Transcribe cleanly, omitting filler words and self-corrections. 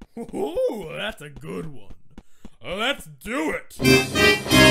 Ooh, that's a good one. Let's do it!